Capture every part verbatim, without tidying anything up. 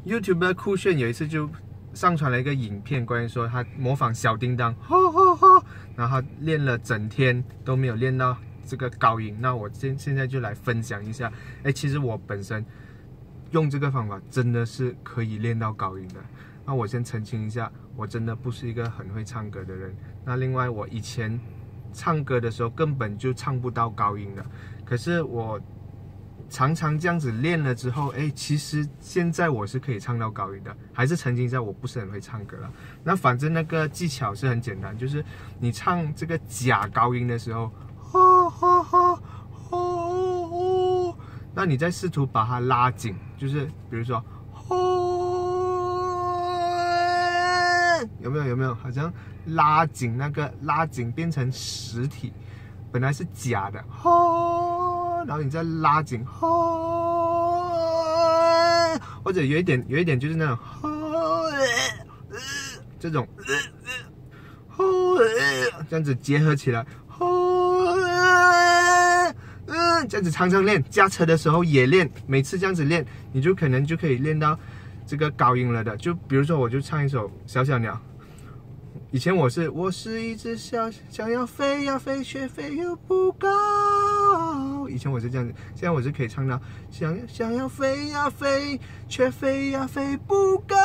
YouTuber 酷炫有一次就上传了一个影片，关于说他模仿小叮当，哈哈哈，然后他练了整天都没有练到这个高音。那我现现在就来分享一下，哎，其实我本身用这个方法真的是可以练到高音的。那我先澄清一下，我真的不是一个很会唱歌的人。那另外，我以前唱歌的时候根本就唱不到高音的，可是我常常这样子练了之后，哎，其实现在我是可以唱到高音的，还是曾经在我不是很会唱歌了。那反正那个技巧是很简单，就是你唱这个假高音的时候，哈哈哈，哦，那你再试图把它拉紧，就是比如说，有没有有没有？好像拉紧那个拉紧变成实体，本来是假的，哈，然后你再拉紧，哈，或者有一点有一点就是那种，哈，这种，哈，这样子结合起来，哈，嗯，这样子常常练，驾车的时候也练，每次这样子练，你就可能就可以练到这个高音了的。就比如说，我就唱一首《小小鸟》。以前我是我是一只小想要飞呀飞，却飞又不高。以前我是这样子，现在我是可以唱到想想要飞呀飞，却飞呀飞不高。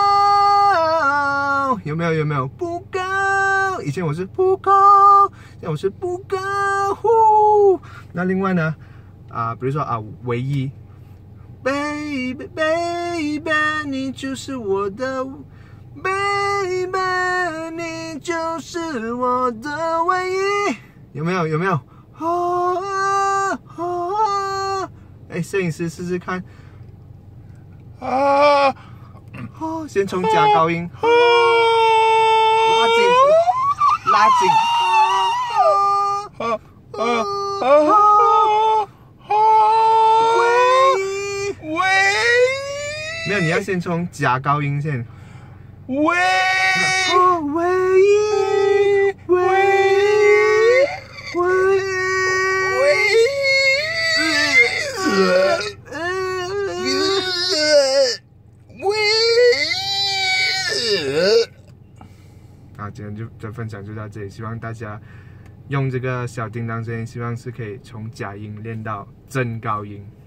有没有有没有不高？以前我是不高，现在我是不高。呼，那另外呢，啊、呃，比如说啊，唯一 ，baby baby， 你就是我的。Baby， 你就是我的唯一，有没有？有没有？啊啊！哎，摄影师试试看。啊！哦，先从假高音，拉紧，拉紧。啊啊啊啊！唯一，唯一。没有，你要先从假高音先。唯一，唯一，唯一，唯一，唯一。好，今天就的分享就到这里，希望大家用这个小叮当声音，希望是可以从假音练到真高音。